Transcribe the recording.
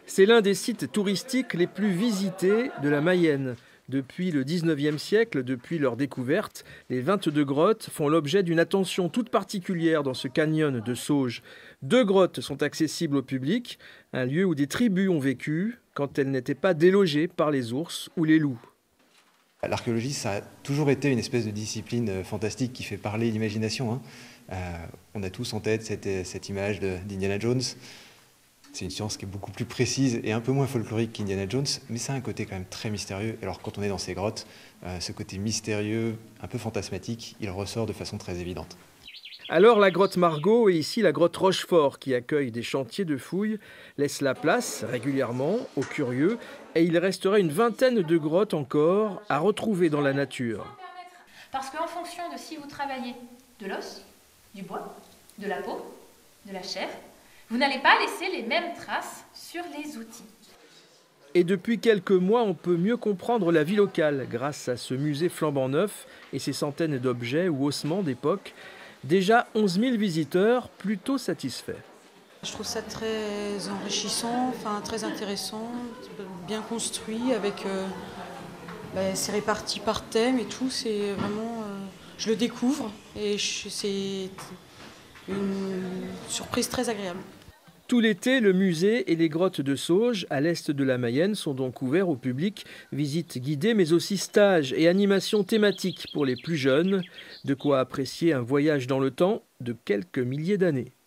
C'est l'un des sites touristiques les plus visités de la Mayenne. Depuis le 19e siècle, depuis leur découverte, les 22 grottes font l'objet d'une attention toute particulière dans ce canyon de Sauges. 2 grottes sont accessibles au public, un lieu où des tribus ont vécu quand elles n'étaient pas délogées par les ours ou les loups. L'archéologie, ça a toujours été une espèce de discipline fantastique qui fait parler l'imagination. On a tous en tête cette image d'Indiana Jones. C'est une science qui est beaucoup plus précise et un peu moins folklorique qu'Indiana Jones, mais ça a un côté quand même très mystérieux. Alors quand on est dans ces grottes, ce côté mystérieux, un peu fantasmatique, il ressort de façon très évidente. Alors la grotte Margot et ici la grotte Rochefort, qui accueille des chantiers de fouilles, laisse la place régulièrement aux curieux et il resterait une vingtaine de grottes encore à retrouver dans la nature. Parce qu'en fonction de si vous travaillez de l'os, du bois, de la peau, de la chair, vous n'allez pas laisser les mêmes traces sur les outils. Et depuis quelques mois, on peut mieux comprendre la vie locale grâce à ce musée flambant neuf et ses centaines d'objets ou ossements d'époque. Déjà 11 000 visiteurs, plutôt satisfaits. Je trouve ça très enrichissant, très intéressant, bien construit, avec c'est réparti par thème et tout. C'est vraiment, je le découvre et c'est une surprise très agréable. Tout l'été, le musée et les grottes de Sauges, à l'est de la Mayenne, sont donc ouverts au public. Visites guidées, mais aussi stages et animations thématiques pour les plus jeunes. De quoi apprécier un voyage dans le temps de quelques milliers d'années.